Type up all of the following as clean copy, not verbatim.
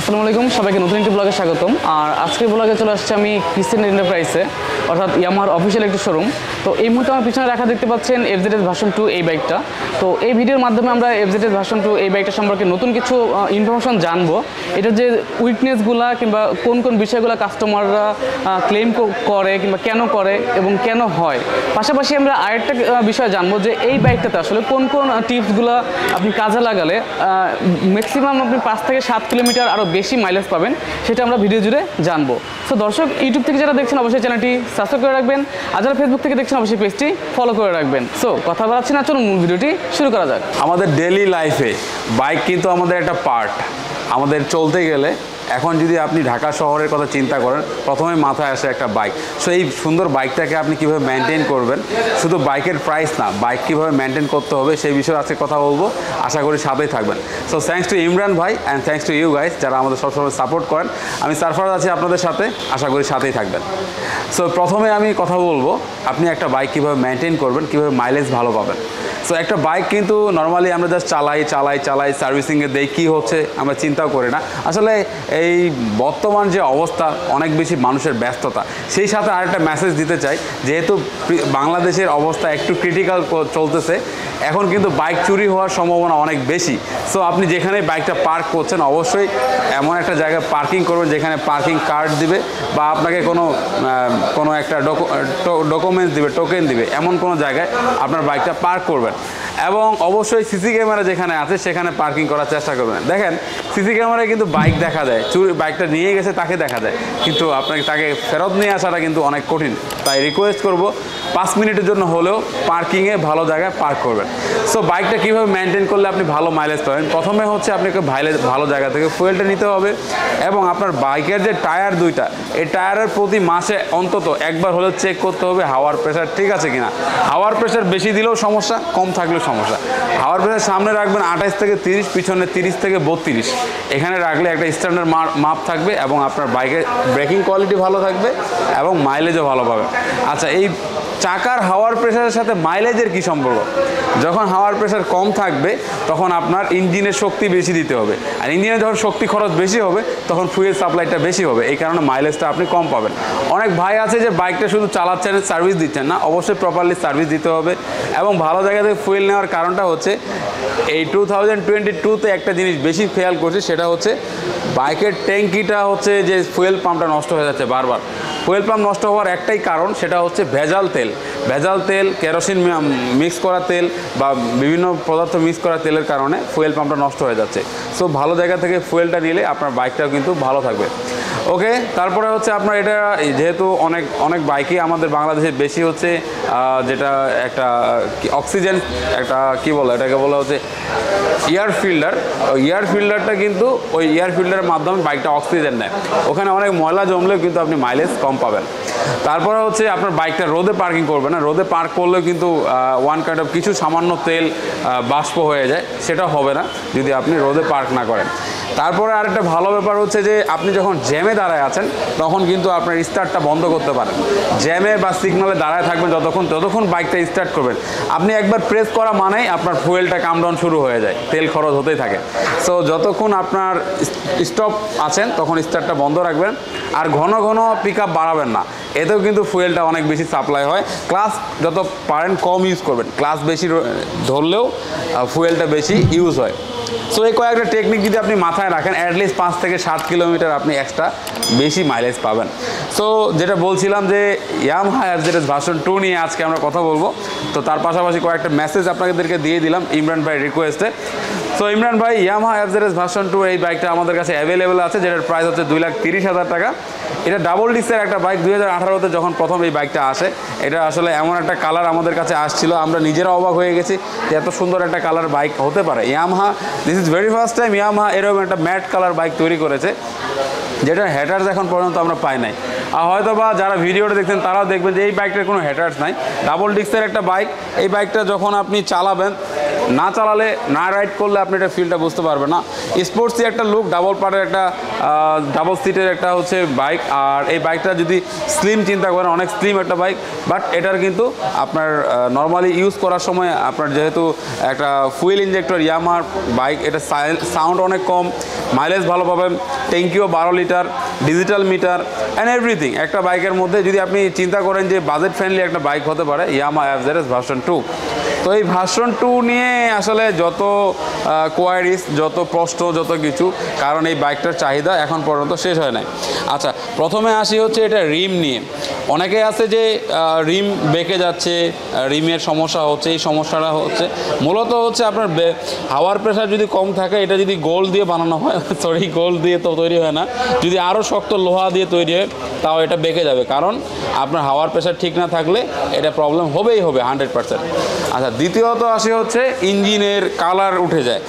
আসসালামু আলাইকুম, সবাইকে নতুন একটি ব্লগে স্বাগতম। আর আজকের ব্লগে চলে আসছে আমি ক্রিসেন্ট এন্টারপ্রাইজে, অর্থাৎ ইয়ামাহার অফিসিয়াল একটি শোরুম। তো এই মুহূর্তে আমার পিছনে রাখা দেখতে পাচ্ছেন এফজেডএস ভার্সন 2 এই বাইকটা। তো এই ভিডিওর মাধ্যমে আমরা এফজেডএস ভার্সন 2 এই বাইকটা সম্পর্কে নতুন কিছু ইনফরমেশন জানবো। এটার যে উইকনেসগুলো কিংবা কোন কোন বিষয়গুলো কাস্টমাররা ক্লেম করে কিংবা কেন করে এবং কেন হয়। পাশাপাশি আমরা আরেকটা বিষয় জানবো যে এই বাইকটাতে আসলে কোন কোন টিপসগুলো আপনি কাজে লাগালে ম্যাক্সিমাম আপনি 5 থেকে 7 কিলোমিটার আরও বেশি মাইলেজ পাবেন, সেটা আমরা ভিডিও জুড়ে জানবো। সো দর্শক, ইউটিউব থেকে যারা দেখছেন অবশ্যই চ্যানেলটি সাবস্ক্রাইব করে রাখবেন, আর যারা ফেসবুক থেকে দেখছেন অবশ্যই পেজটি ফলো করে রাখবেন। সো কথা বাড়াচ্ছি না, চলুন মূল ভিডিওটি শুরু করা যাক। আমাদের ডেইলি লাইফে বাইক কিন্তু আমাদের একটা পার্ট। আমাদের চলতে গেলে এখন যদি আপনি ঢাকা শহরের কথা চিন্তা করেন, প্রথমে মাথায় আসে একটা বাইক। সো এই সুন্দর বাইকটাকে আপনি কীভাবে মেনটেন করবেন, শুধু বাইকের প্রাইস না, বাইক কীভাবে মেনটেন করতে হবে সেই বিষয়ে আজকে কথা বলবো। আশা করি সাথেই থাকবেন। সো থ্যাঙ্কস টু ইমরান ভাই and thanks to you guys, যারা আমাদের সবসময় সাপোর্ট করেন। আমি সারফারাজ আছি আপনাদের সাথে, আশা করি সাথেই থাকবেন। সো প্রথমে আমি কথা বলবো আপনি একটা বাইক কীভাবে মেনটেন করবেন, কীভাবে মাইলেজ ভালো পাবেন। সো একটা বাইক কিন্তু নর্মালি আমরা জাস্ট চালাই সার্ভিসিংয়ে দেই, কী হচ্ছে আমরা চিন্তাও করি না। আসলে এই বর্তমান যে অবস্থা, অনেক বেশি মানুষের ব্যস্ততা, সেই সাথে আরেকটা মেসেজ দিতে চাই, যেহেতু বাংলাদেশের অবস্থা একটু ক্রিটিক্যাল চলতেছে, এখন কিন্তু বাইক চুরি হওয়ার সম্ভাবনা অনেক বেশি। সো আপনি যেখানে বাইকটা পার্ক করছেন অবশ্যই এমন একটা জায়গায় পার্কিং করবেন যেখানে পার্কিং কার্ড দিবে বা আপনাকে কোনো একটা ডকুমেন্টস দিবে, টোকেন দিবে, এমন কোনো জায়গায় আপনার বাইকটা পার্ক করবেন। এবং অবশ্যই সিসি ক্যামেরা যেখানে আছে সেখানে পার্কিং করার চেষ্টা করবেন। দেখেন সিসি ক্যামেরায় কিন্তু বাইক দেখা যায়, বাইকটা নিয়ে গেছে তাকে দেখা যায়, কিন্তু আপনাকে তাকে ফেরত নিয়ে আসাটা কিন্তু অনেক কঠিন। তাই রিকোয়েস্ট করব 5 মিনিটের জন্য হলেও পার্কিংয়ে ভালো জায়গায় পার্ক করবেন। সো বাইকটা কীভাবে মেনটেন করলে আপনি ভালো মাইলেজ পাবেন, প্রথমে হচ্ছে আপনাকে ভালো জায়গা থেকে ফুয়েলটা নিতে হবে এবং আপনার বাইকের যে টায়ার দুইটা, এই টায়ারের প্রতি মাসে অন্তত একবার হলেও চেক করতে হবে হাওয়ার প্রেশার ঠিক আছে কিনা। হাওয়ার প্রেশার বেশি দিলেও সমস্যা, কম থাকলেও সমস্যা। হাওয়ার প্রেশার সামনে রাখবেন 28 থেকে 30, পিছনে 30 থেকে 32, এখানে রাখলে একটা স্ট্যান্ডার্ড মাপ থাকবে এবং আপনার বাইকের ব্রেকিং কোয়ালিটি ভালো থাকবে এবং মাইলেজও ভালো পাবে। আচ্ছা, এই চাকার হাওয়ার প্রেশারের সাথে মাইলেজের কী সম্পর্ক? যখন হাওয়ার প্রেশার কম থাকবে তখন আপনার ইঞ্জিনের শক্তি বেশি দিতে হবে, আর ইঞ্জিনে যখন শক্তি খরচ বেশি হবে তখন ফুয়েল সাপ্লাইটা বেশি হবে, এই কারণে মাইলেজটা আপনি কম পাবেন। অনেক ভাই আছে যে বাইকটা শুধু চালাচ্ছেন, সার্ভিস দিচ্ছেন না, অবশ্যই প্রপারলি সার্ভিস দিতে হবে এবং ভালো জায়গা থেকে ফুয়েল নেওয়ার কারণটা হচ্ছে এই 2022-তে একটা জিনিস বেশি খেয়াল করছি, সেটা হচ্ছে বাইকের ট্যাঙ্কিটা হচ্ছে যে ফুয়েল পাম্পটা নষ্ট হয়ে যাচ্ছে বারবার। ফুয়েল পাম্প নষ্ট হওয়ার একটাই কারণ, সেটা হচ্ছে ভেজাল তেল, কেরোসিন মিক্স করা তেল বা বিভিন্ন পদার্থ মিক্স করা তেলের কারণে ফুয়েল পাম্পটা নষ্ট হয়ে যাচ্ছে। সো ভালো জায়গা থেকে ফুয়েলটা নিলে আপনার বাইকটাও কিন্তু ভালো থাকবে। ওকে, তারপরে হচ্ছে আপনার এটা যেহেতু অনেক বাইকই আমাদের বাংলাদেশে বেশি হচ্ছে যেটা একটা অক্সিজেন, একটা কী বলে এটাকে বলা হচ্ছে এয়ার ফিল্টার। ওই এয়ার ফিল্টারটা কিন্তু ওই এয়ার ফিল্টারের মাধ্যমে বাইকটা অক্সিজেন নেয়, ওখানে অনেক ময়লা জমলেও কিন্তু আপনি মাইলেজ কম পাবেন। তারপরে হচ্ছে আপনার বাইকটা রোদে পার্কিং করবেন না, রোদে পার্ক করলেও কিন্তু ওয়ান কাইন্ড অফ কিছু সামান্য তেল বাষ্প হয়ে যায়, সেটা হবে না যদি আপনি রোদে পার্ক না করেন। তারপরে আরেকটা ভালো ব্যাপার হচ্ছে যে আপনি যখন জ্যামে দাঁড়ায় আছেন তখন কিন্তু আপনার স্টার্টটা বন্ধ করতে পারেন। জ্যামে বা সিগনালে দাঁড়ায় থাকবেন যতক্ষণ বাইকটা স্টার্ট করবেন, আপনি একবার প্রেস করা মানেই আপনার ফুয়েলটা কাম ডাউন শুরু হয়ে যায়, তেল খরচ হতেই থাকে। সো যতক্ষণ আপনার স্টপ আছেন তখন স্টার্টটা বন্ধ রাখবেন, আর ঘন ঘন পিক আপ বাড়াবেন না, এতেও কিন্তু ফুয়েলটা অনেক বেশি সাপ্লাই হয়। ক্লাস যত পারেন কম ইউজ করবেন, ক্লাস বেশি ধরলেও ফুয়েলটা বেশি ইউজ হয়। সো এই কয়েকটা টেকনিক যদি আপনি মাথায় রাখেন, অ্যাটলিস্ট 5 থেকে 7 কিলোমিটার আপনি এক্সট্রা বেশি মাইলেজ পাবেন। সো যেটা বলছিলাম যে ইয়ামাহা এফজেডএস ভার্সন 2 নিয়ে আজকে আমরা কথা বলবো। তো তার পাশাপাশি কয়েকটা মেসেজ আপনাদেরকে দিয়ে দিলাম ইমরান ভাই রিকোয়েস্টে। সো ইমরান ভাই, ইয়ামাহা এফজেডএস ভার্সন 2 এই বাইকটা আমাদের কাছে অ্যাভেলেবেল আছে, যেটার প্রাইস হচ্ছে 2,30,000 টাকা। এটা ডাবল ডিস্কের একটা বাইক। 2018-তে যখন প্রথম এই বাইকটা আসে, এটা আসলে এমন একটা কালার আমাদের কাছে আসছিল, আমরা নিজেরা অবাক হয়ে গেছি যে এত সুন্দর একটা কালার বাইক হতে পারে। Yamaha, this is very first time Yamaha এরকম একটা ম্যাট কালার বাইক তৈরি করেছে, যেটা হেডার্স এখন পর্যন্ত আমরা পাই নাই। আর হয়তো বা যারা ভিডিওটা দেখছেন তারাও দেখবেন যে এই বাইকটার কোনো হেডার্স নাই, ডাবল ডিস্কের একটা বাইক। এই বাইকটা যখন আপনি চালাবেন না চালালে না রাইড করলে আপনি এটা ফিলটা বুঝতে পারবেন না। স্পোর্টসই একটা লুক, ডাবল পার্টের একটা ডাবল সিটের একটা হচ্ছে বাইক। আর এই বাইকটা যদি স্লিম চিন্তা করেন, অনেক স্লিম একটা বাইক, বাট এটার কিন্তু আপনার নর্মালি ইউজ করার সময় আপনার যেহেতু একটা ফুয়েল ইঞ্জেক্টর ইয়ামাহার বাইক, এটা সাউন্ড অনেক কম, মাইলেজ ভালো পাবেন, ট্যাঙ্কিও 12 litre, digital meter and everything. একটা বাইকের মধ্যে যদি আপনি চিন্তা করেন যে বাজেট ফ্রেন্ডলি একটা বাইক হতে পারে ইয়ামাহা এফজেডএস ভার্সন 2। তো এই ভার্সন 2 নিয়ে আসলে যত কোয়ারিজ, যত প্রশ্ন, যত কিছু, কারণ এই বাইকটার চাহিদা এখন পর্যন্ত শেষ হয় নাই। আচ্ছা, প্রথমে আসি হচ্ছে এটা রিম নিয়ে। অনেকে আছে যে রিম বেঁকে যাচ্ছে, রিমের সমস্যা হচ্ছে। এই সমস্যাটা হচ্ছে মূলত হচ্ছে আপনার হাওয়ার প্রেশার যদি কম থাকে, এটা যদি গোল্ড দিয়ে বানানো হয়, সরি গোল্ড দিয়ে তো তৈরি হয় না, যদি আরও শক্ত লোহা দিয়ে তৈরি হয় তাও এটা বেঁকে যাবে, কারণ আপনার হাওয়ার প্রেশার ঠিক না থাকলে এটা প্রবলেম হবেই হবে 100%। আচ্ছা, দ্বিতীয়ত আসে হচ্ছে ইঞ্জিনের কালার উঠে যায়।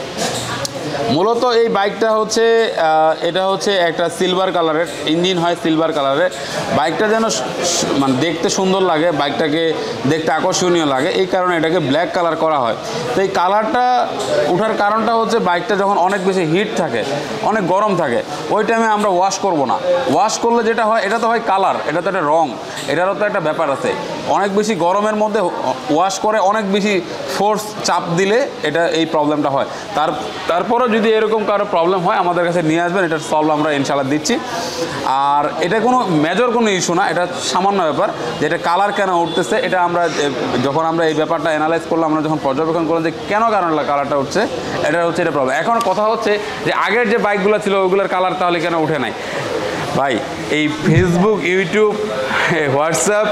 মূলত এই বাইকটা হচ্ছে এটা হচ্ছে একটা সিলভার কালারের ইঞ্জিন হয়, সিলভার কালারের বাইকটা যেন মানে দেখতে সুন্দর লাগে, বাইকটাকে দেখতে আকর্ষণীয় লাগে, এই কারণে এটাকে ব্ল্যাক কালার করা হয়। তো এই কালারটা ওঠার কারণটা হচ্ছে বাইকটা যখন অনেক বেশি হিট থাকে, অনেক গরম থাকে, ওই টাইমে আমরা ওয়াশ করব না। ওয়াশ করলে যেটা হয়, এটা তো হয় কালার, এটা তো একটা রং, এটারও তো একটা ব্যাপার আছে। অনেক বেশি গরমের মধ্যে ওয়াশ করে অনেক বেশি ফোর্স চাপ দিলে এটা এই প্রবলেমটা হয়। তারপরও যদি এরকম কারো প্রবলেম হয় আমাদের কাছে নিয়ে আসবেন, এটার সলভ আমরা ইনশাল্লাহ দিচ্ছি। আর এটা কোনো মেজর কোনো ইস্যু না, এটা সামান্য ব্যাপার যে এটা কালার কেন উঠতেছে। এটা আমরা যখন আমরা এই ব্যাপারটা অ্যানালাইজ করলাম, আমরা যখন পর্যবেক্ষণ করলাম যে কেন কারণে কালারটা উঠছে, এটা হচ্ছে এটা প্রবলেম। এখন কথা হচ্ছে যে আগের যে বাইকগুলো ছিল ওইগুলোর কালার তাহলে কেন উঠে নাই? ভাই, এই ফেসবুক, ইউটিউব, হোয়াটসঅ্যাপ,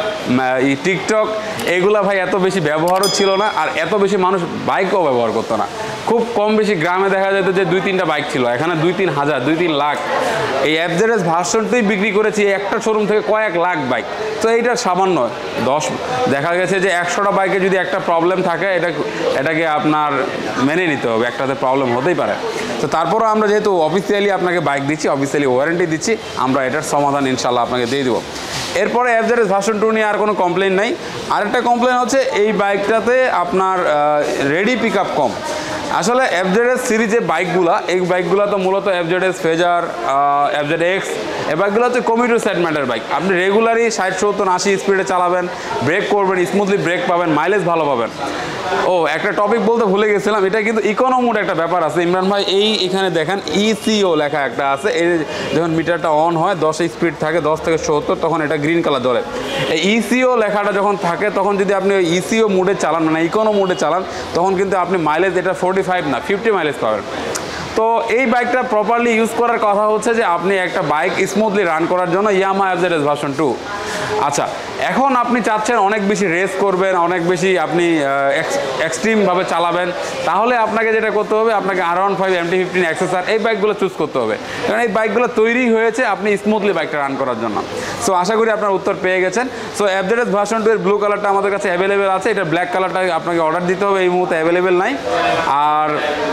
টিকটক এগুলা ভাই এত বেশি ব্যবহারও ছিল না, আর এত বেশি মানুষ বাইকও ব্যবহার করতো না। খুব কম বেশি গ্রামে দেখা যেত যে 2-3টা বাইক ছিল, এখানে 2-3 হাজার, 2-3 লাখ। এই এফজেডএস ভার্সনটাই বিক্রি করেছি একটা শোরুম থেকে কয়েক লাখ বাইক। তো এইটা সামান্য 10 দেখা গেছে যে 100টা বাইকে যদি একটা প্রবলেম থাকে, এটাকে আপনার মেনে নিতে হবে, একটাতে প্রবলেম হতেই পারে। তো তারপরও আমরা যেহেতু অফিসিয়ালি আপনাকে বাইক দিচ্ছি, অফিসিয়ালি ওয়ারেন্টি দিচ্ছি, আমরা এটার সমাধান ইনশাল্লাহ আপনাকে দিয়ে দেবো। এরপরে এফজেডএস ভার্সন 2 নিয়ে আর কোনো কমপ্লেন নাই। আরেকটা কমপ্লেন হচ্ছে এই বাইকটাতে আপনার রেডি পিক আপ কম। আসলে এফজেডএস সিরিজে বাইকগুলা, এই বাইকগুলো তো মূলত এফজেডএস ফেজার, এফজেডএক্স, এই বাইকগুলো হচ্ছে কমিউটার সেগমেন্টের বাইক। আপনি রেগুলারই 60-70-80 স্পিডে চালাবেন, ব্রেক করবেন, স্মুথলি ব্রেক পাবেন, মাইলেজ ভালো পাবেন। ও একটা টপিক বলতে ভুলে গেছিলাম, এটা কিন্তু ইকোনো মোড একটা ব্যাপার আছে ইমরান ভাই। এখানে দেখেন ইসিও লেখা একটা আছে। এই যখন মিটারটা অন হয়, 10 স্পিড থাকে, 10 থেকে 70, তখন এটা গ্রিন কালার জ্বলে। এই ইসিও লেখাটা যখন থাকে, তখন যদি আপনি ওই ইসিও মোডে চালান, মানে ইকোনো মোডে চালান, তখন কিন্তু আপনি মাইলেজ এটা 45 না 50 মাইলেজ পাবেন। তো এই বাইকটা প্রপারলি ইউজ করার কথা হচ্ছে যে আপনি একটা বাইক স্মুথলি রান করার জন্য ইয়ামাহা এফজেডএস ভার্সন 2। আচ্ছা, এখন আপনি চাচ্ছেন অনেক বেশি রেস করবেন, অনেক বেশি আপনি এক্সট্রিমভাবে চালাবেন, তাহলে আপনাকে যেটা করতে হবে, আপনাকে R15, MT-15, এক্সেসআর এই বাইকগুলো চুজ করতে হবে, কারণ এই বাইকগুলো তৈরি হয়েছে আপনি স্মুথলি বাইকটা রান করার জন্য। সো আশা করি আপনার উত্তর পেয়ে গেছেন। সো এফজেডএস ভার্সন 2 এর ব্লু কালারটা আমাদের কাছে অ্যাভেলেবেল আছে, এটা ব্ল্যাক কালারটা আপনাকে অর্ডার দিতে হবে, এই মুহূর্তে অ্যাভেলেবেল নাই। আর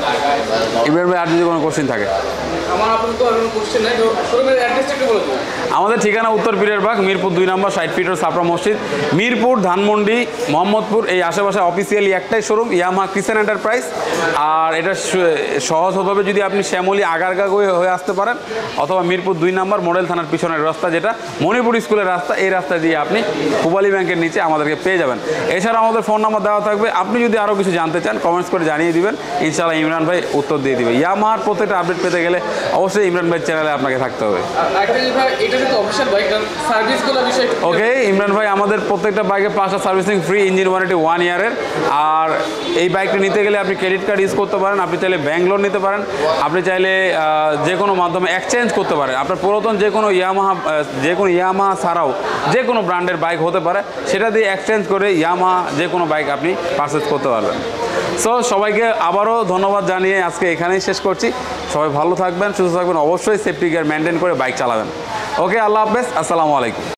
ইমরান ভাই, আর যদি কোনো কোশ্চেন থাকে? আমার আপাতত আর কোনো কোশ্চেন নাই। তো শোরুমের অ্যাড্রেসটা একটু বলে দিন। আমাদের ঠিকানা উত্তর পিরেরবাগ, মিরপুর 2 নম্বর, 60 ফিটের সাপড়া মসজিদ, মিরপুর, ধানমন্ডি, মোহাম্মদপুর এই আশেপাশে অফিসিয়ালি একটাই শোরুম, ইয়ামাহা ক্রিসেন্ট এন্টারপ্রাইজ। আর এটা সহজভাবে যদি আপনি শ্যামলী আগারগা হয়ে আসতে পারেন, অথবা মিরপুর 2 নম্বর মডেল থানার পিছনের রাস্তা, যেটা মণিপুর স্কুলের রাস্তা, এই রাস্তা দিয়ে আপনি পূবালী ব্যাংকের নিচে আমাদেরকে পেয়ে যাবেন। এছাড়া আমাদের ফোন নাম্বার দেওয়া থাকবে, আপনি যদি আরও কিছু জানতে চান কমেন্টস করে জানিয়ে দিবেন, ইনশাআল্লাহ ইমরান ভাই উত্তর দিয়ে দিবে। ইয়ামাহার প্রত্যেকটা আপডেট পেতে গেলে অবশ্যই ইমরান ভাই চ্যানেলে আপনাকে থাকতে হবে। ওকে ইমরান ভাই, আমাদের প্রত্যেকটা বাইকে 5টা সার্ভিসিং ফ্রি, ইঞ্জিন ওয়ারেন্টি 1 ইয়ারের। আর এই বাইকটা নিতে গেলে আপনি ক্রেডিট কার্ড ইউজ করতে পারেন, আপনি চাইলে ব্যাংক লোন নিতে পারেন, আপনি চাইলে যে কোনো মাধ্যমে এক্সচেঞ্জ করতে পারেন। আপনার পুরাতন যে কোনো ইয়ামাহা ছাড়াও যে কোনো ব্র্যান্ডের বাইক হতে পারে, সেটা দিয়ে এক্সচেঞ্জ করে ইয়ামাহা যে কোনো বাইক আপনি পারচেজ করতে পারবেন। সো সবাইকে আবারও ধন্যবাদ জানিয়ে আজকে এখানেই শেষ করছি। সবাই ভালো থাকবেন, সুস্থ থাকবেন, অবশ্যই সেফটি গিয়ার মেনটেন করে বাইক চালাবেন। ওকে, আল্লাহ হাফেজ, আসসালামু আলাইকুম।